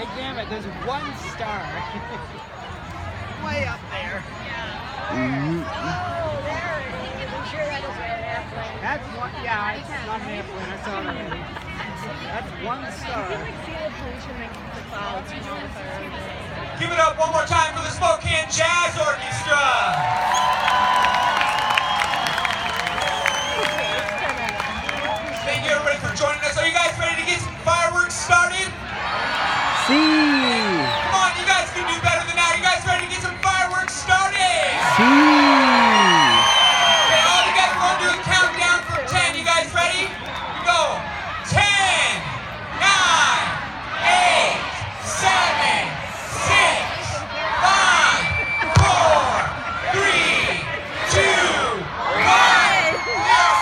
Hey, damn it, there's one star. Way up there. Oh, there it is. I'm sure that is an airplane. That's one, yeah, it's not an airplane, I saw it already. That's one star. You can like see the pollution mix with the clouds. Give it up one more time for the Spokane Jazz Orchestra. Thank you everybody for joining us. Are you guys ready to get some fireworks started? See. Come on, you guys can do better than that. You guys ready to get some fireworks started? See. Okay, all together we're going to do a countdown from 10. You guys ready? Here we go. 10, 9, 8, 7, 6, 5, 4, 3, 2, 1. Yes!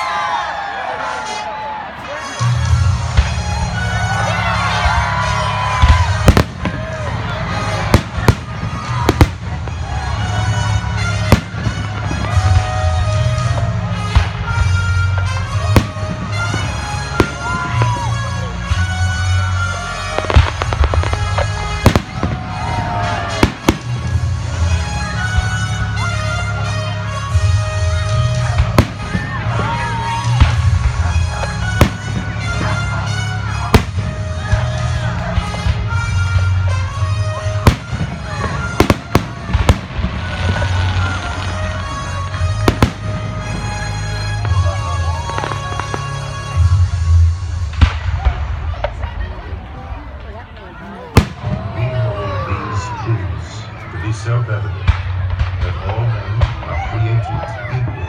Self-evident that all men are created equal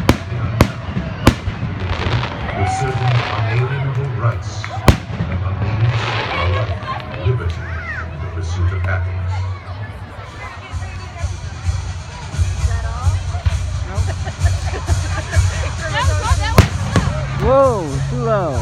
with certain unalienable rights, and among these are life, liberty, and the pursuit of happiness. Whoa, too low.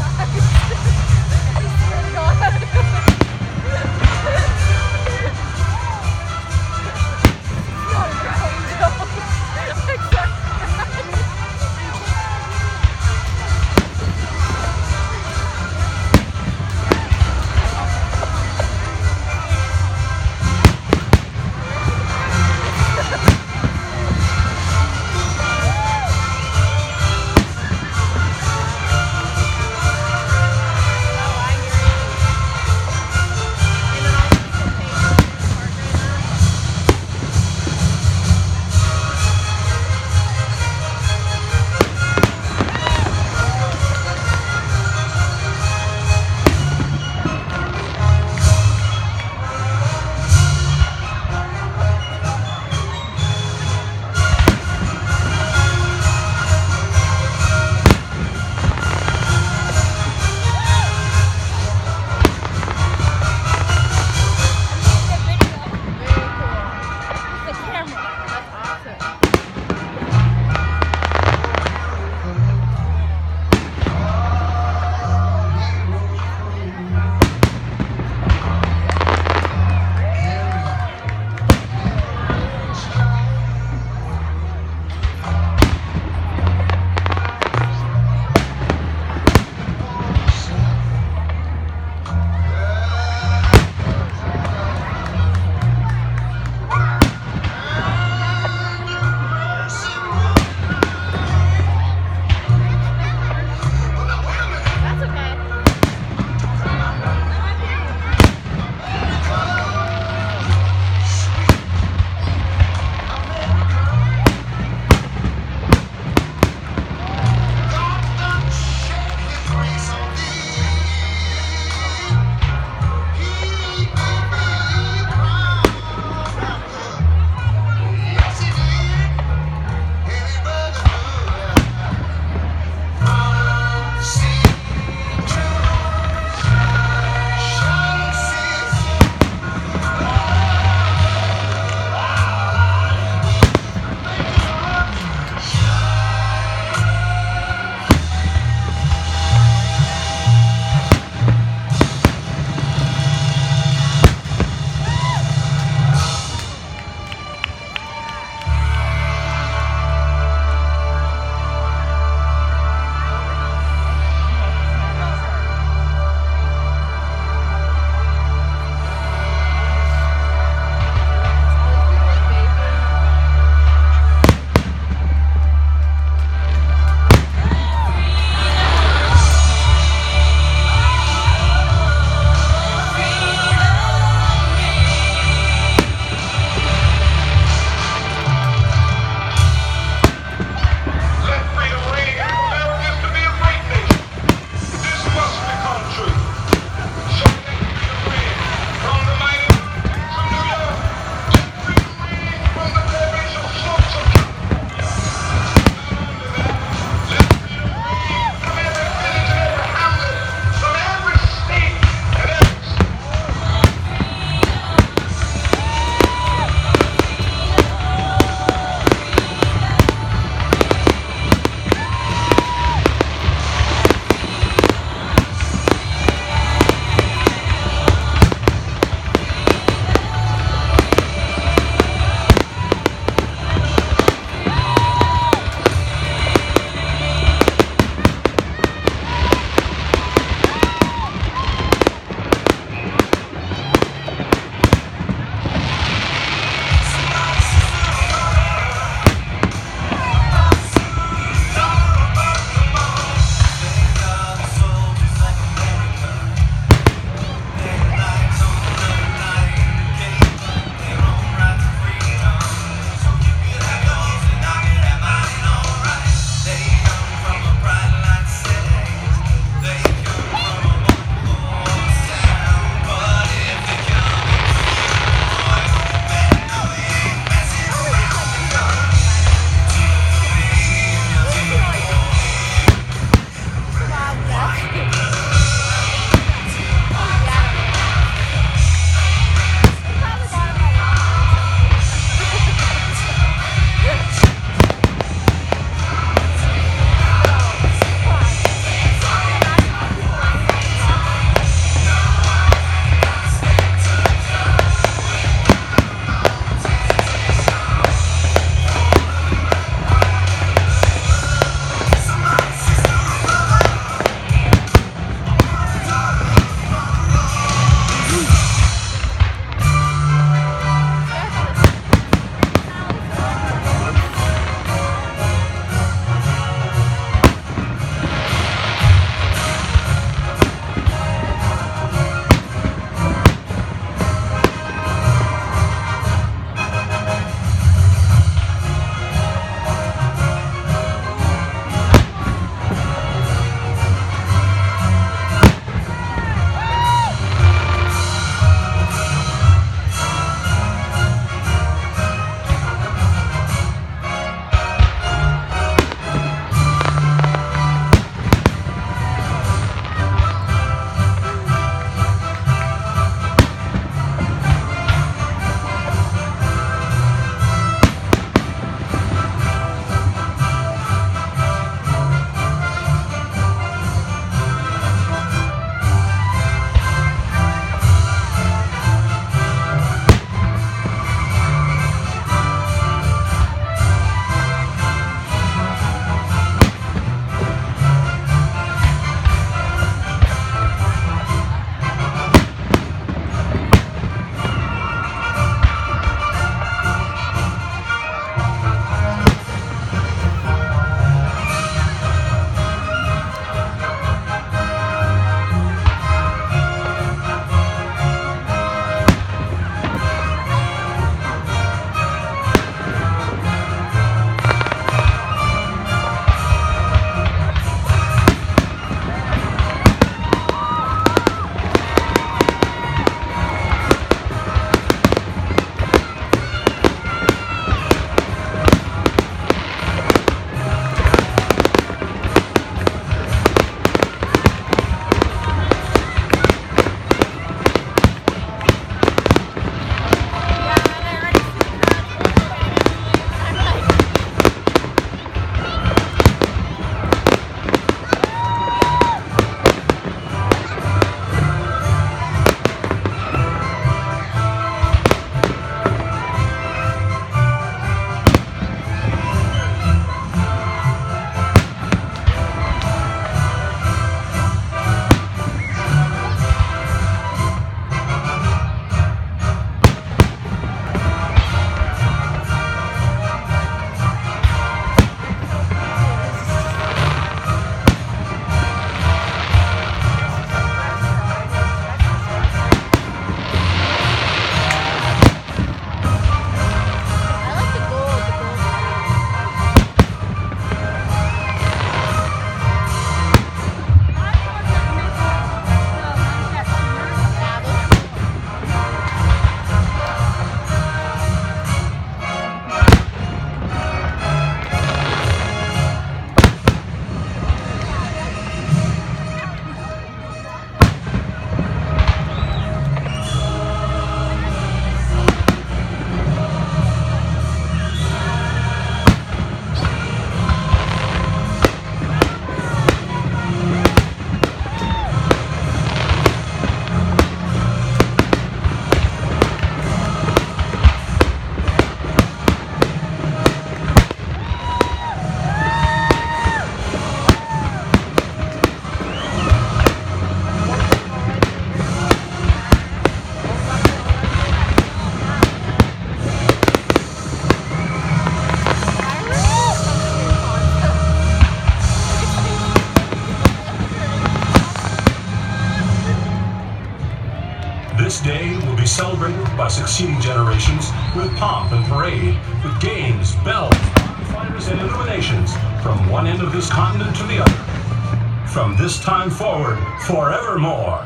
celebrated by succeeding generations with pomp and parade, with games, bells, bonfires, and illuminations from one end of this continent to the other. From this time forward, forevermore.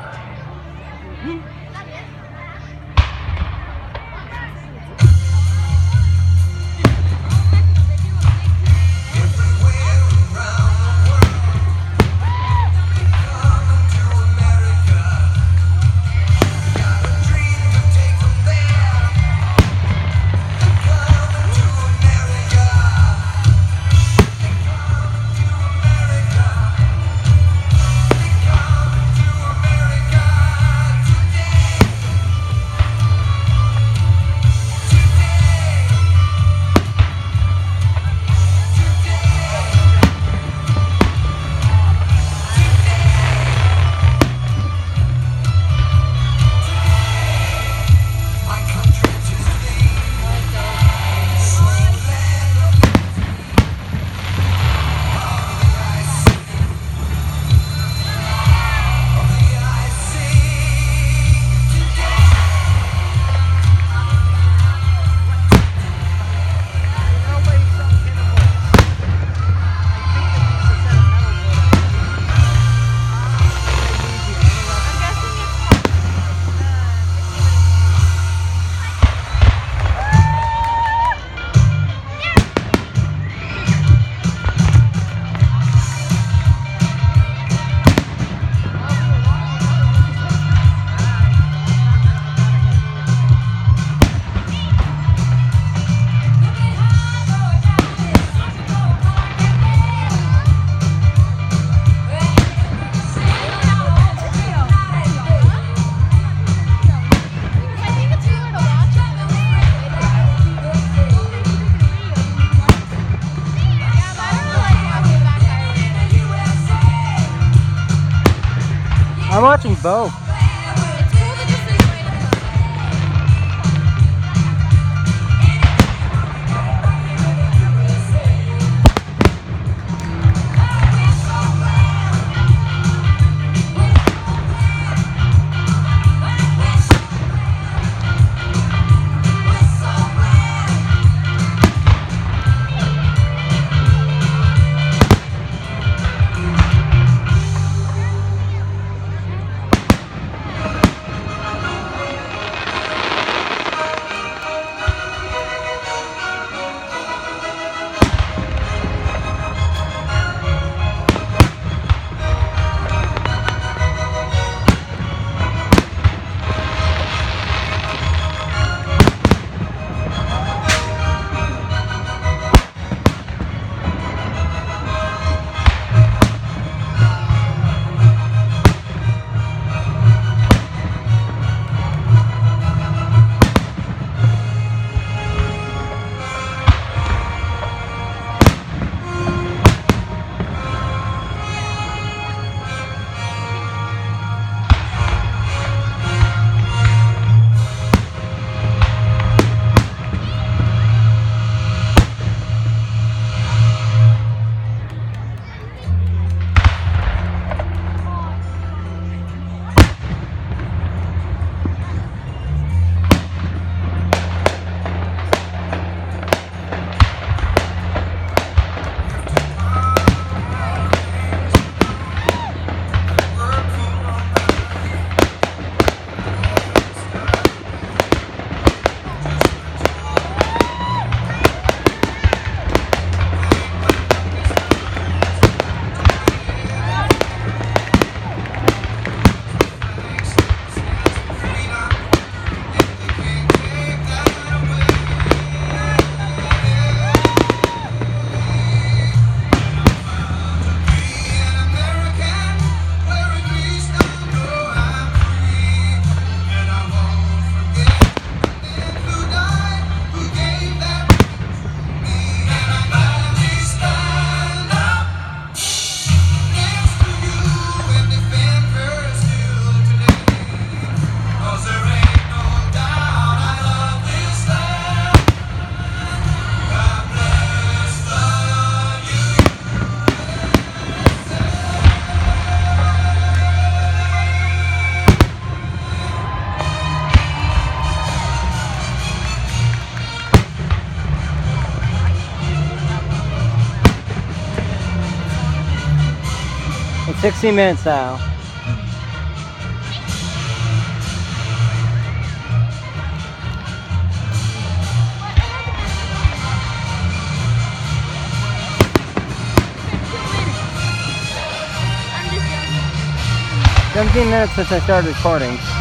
I'm watching both. It's 16 minutes now. I'm just joking. 17 minutes since I started recording.